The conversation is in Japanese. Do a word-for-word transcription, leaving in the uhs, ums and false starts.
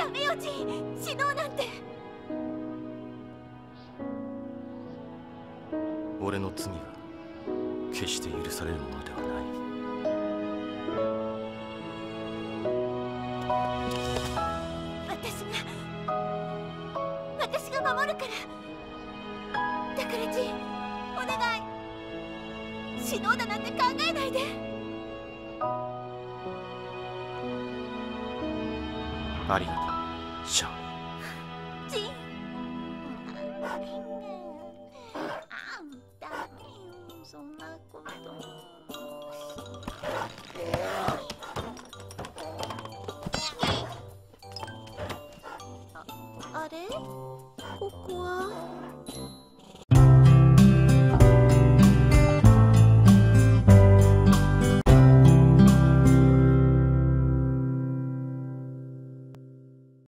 ダメよジン、死のうなんて。 俺の罪は決して許されるものではない。 私が私が守るから。だからジン、お願い、死のうだなんて考えないで。 ありがとうシャン。